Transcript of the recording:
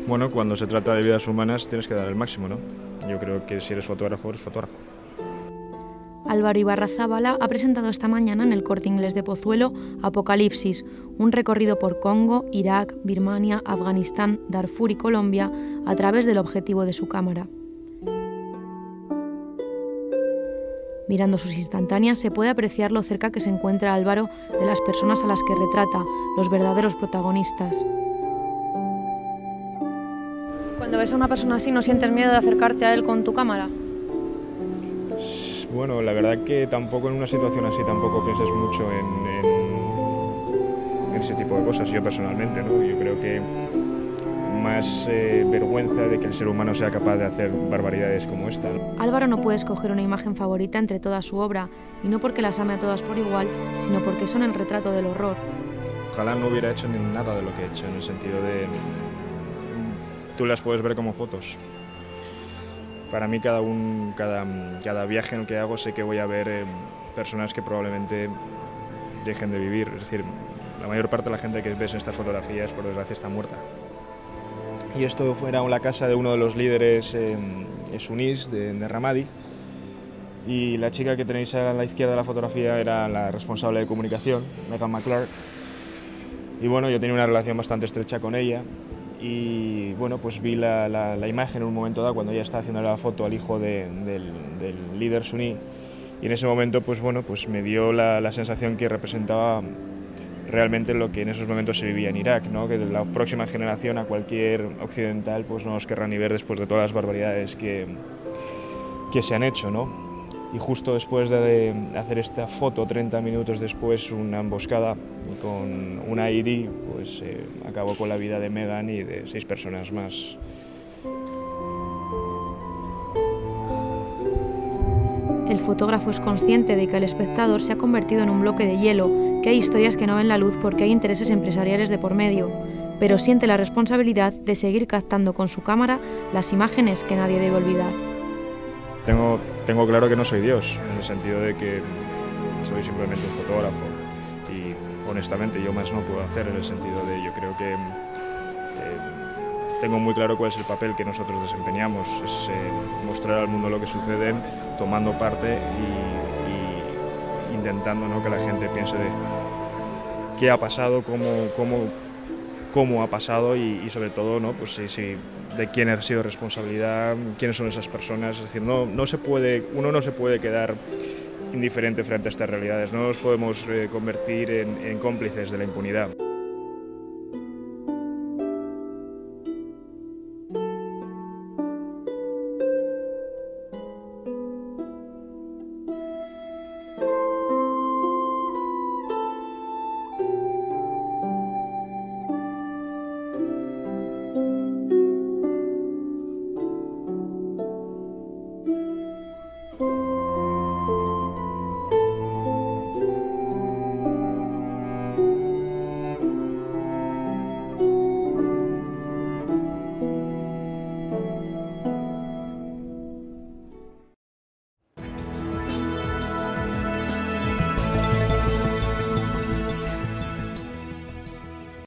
Bueno, cuando se trata de vidas humanas tienes que dar el máximo, ¿no? Yo creo que si eres fotógrafo, eres fotógrafo. Álvaro Ibarrazábala ha presentado esta mañana en el Corte Inglés de Pozuelo Apocalipsis, un recorrido por Congo, Irak, Birmania, Afganistán, Darfur y Colombia a través del objetivo de su cámara. Mirando sus instantáneas se puede apreciar lo cerca que se encuentra Álvaro de las personas a las que retrata, los verdaderos protagonistas. Cuando ves a una persona así, ¿no sientes miedo de acercarte a él con tu cámara? Bueno, la verdad que tampoco en una situación así tampoco piensas mucho en ese tipo de cosas, yo personalmente, ¿no? Yo creo que más vergüenza de que el ser humano sea capaz de hacer barbaridades como esta, ¿no? Álvaro no puede escoger una imagen favorita entre toda su obra, y no porque las ame a todas por igual, sino porque son el retrato del horror. Ojalá no hubiera hecho ni nada de lo que he hecho, en el sentido de... Tú las puedes ver como fotos. Para mí cada viaje en el que hago sé que voy a ver personas que probablemente dejen de vivir. Es decir, la mayor parte de la gente que ves en estas fotografías, por desgracia, está muerta. Y esto era la casa de uno de los líderes sunís de Ramadi. Y la chica que tenéis a la izquierda de la fotografía era la responsable de comunicación, Megan McClark. Y bueno, yo tenía una relación bastante estrecha con ella. Y bueno, pues vi la imagen en un momento dado cuando ella estaba haciendo la foto al hijo del líder suní, y en ese momento pues bueno, pues me dio la sensación que representaba realmente lo que en esos momentos se vivía en Irak, ¿no? Que la próxima generación, a cualquier occidental, pues no nos querrá ni ver después de todas las barbaridades que se han hecho, ¿no? Y justo después de hacer esta foto, 30 minutos después, una emboscada con una IED, pues acabó con la vida de Megan y de 6 personas más. El fotógrafo es consciente de que el espectador se ha convertido en un bloque de hielo, que hay historias que no ven la luz porque hay intereses empresariales de por medio, pero siente la responsabilidad de seguir captando con su cámara las imágenes que nadie debe olvidar. Tengo claro que no soy Dios, en el sentido de que soy simplemente un fotógrafo y honestamente yo más no puedo hacer, en el sentido de yo creo que tengo muy claro cuál es el papel que nosotros desempeñamos, es mostrar al mundo lo que sucede, tomando parte y intentando, ¿no?, que la gente piense de qué ha pasado, cómo ha pasado y sobre todo, ¿no?, pues de quién ha sido responsabilidad, quiénes son esas personas. Es decir, uno no se puede quedar indiferente frente a estas realidades, no nos podemos convertir en cómplices de la impunidad.